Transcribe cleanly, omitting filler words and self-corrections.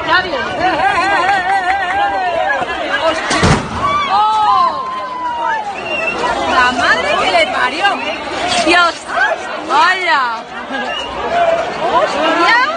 Ya viene. ¡Hostia! ¡Oh! ¡La madre que le parió! ¡Dios! ¡Vaya! ¡Hostia!